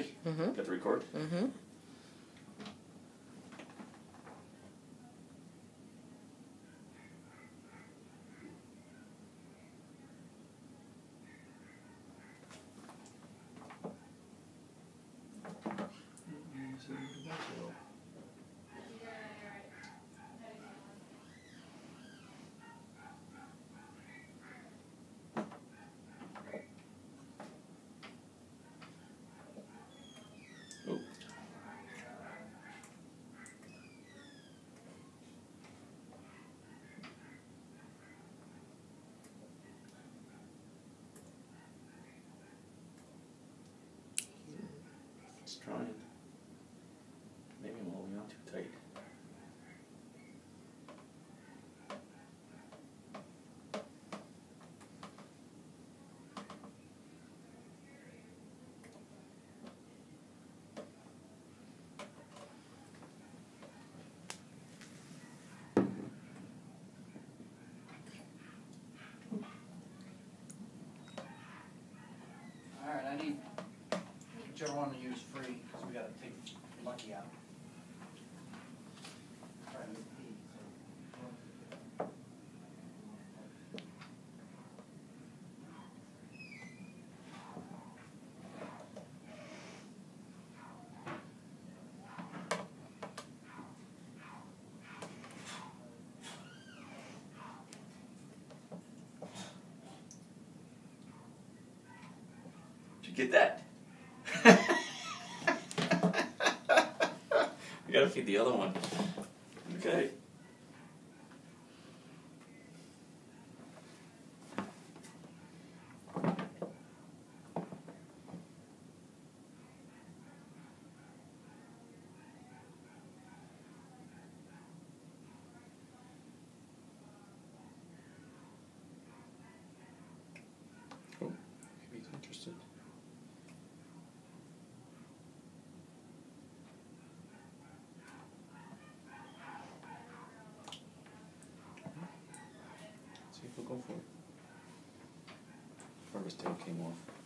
Ready? Mm-hmm. Got the record? Mm-hmm. Oh. It's trying. Maybe I'm holding on too tight. Alright, I need whichever one to use free, because we gotta take Lucky out. Trying to pee, so. Did you get that? We gotta feed the other one. Okay. Oh, maybe he's interested. See if he'll go for it. Before his tail came off.